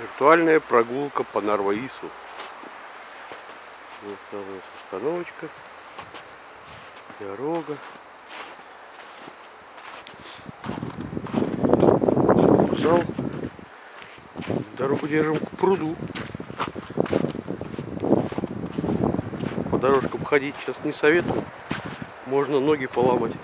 Виртуальная прогулка по Нарва-Ису. Вот там у нас остановочка, дорога. Зал. Дорогу держим к пруду. По дорожкам ходить сейчас не советую. Можно ноги поломать.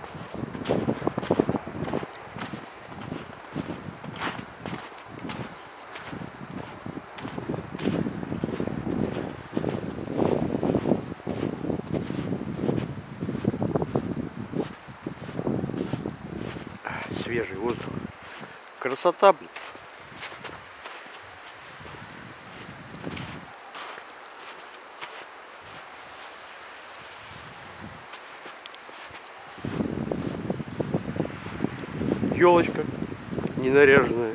Свежий воздух. Красота, блин. Елочка ненаряженная.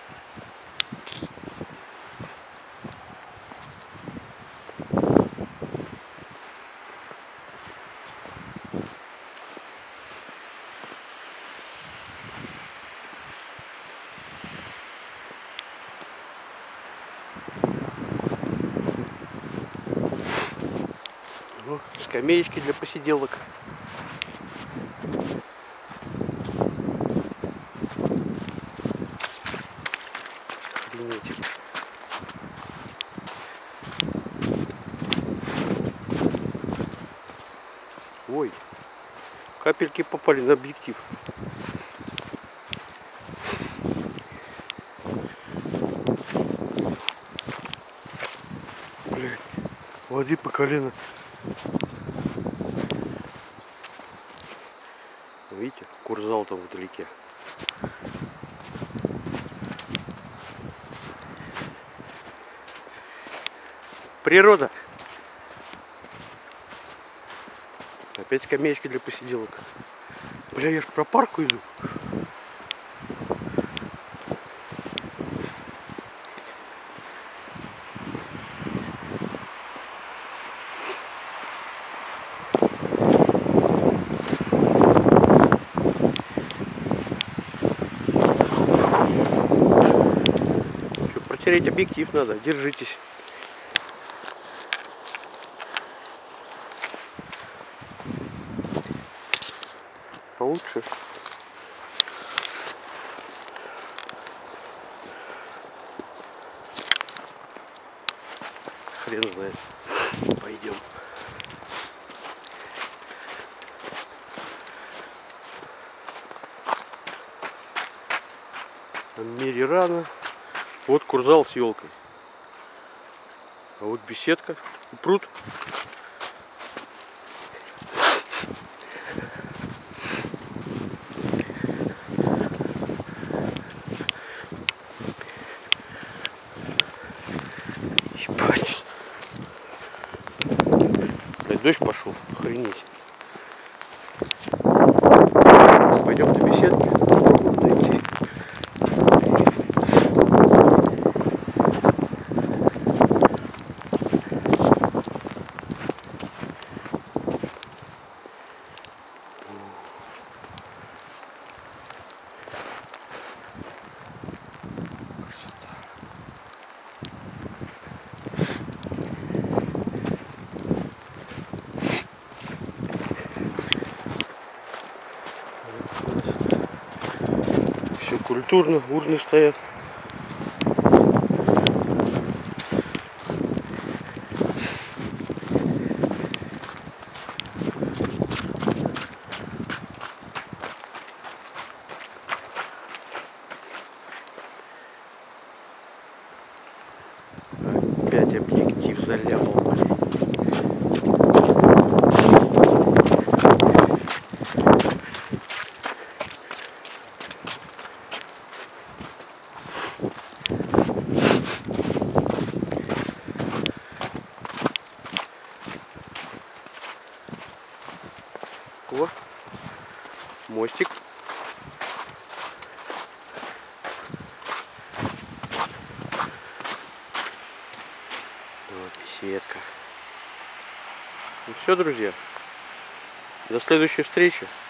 Ну, скамеечки для посиделок. Охренеть. Ой, капельки попали на объектив. Блин, воды по колено. Видите, курзал там вдалеке. Природа. Опять скамеечки для посиделок. Бля, я ж про парку иду. Что, протереть объектив надо, держитесь. Получше. Хрен знает. Пойдем. В мире рано. Вот курзал с елкой. А вот беседка и пруд. Ебать. Блядь, дождь пошел. Охренеть. Пойдем до беседки. Попробуем дойти. Все культурно, урны стоят. Опять объектив заляпал, блядь. О, мостик. Вот беседка. Ну все, друзья. До следующей встречи.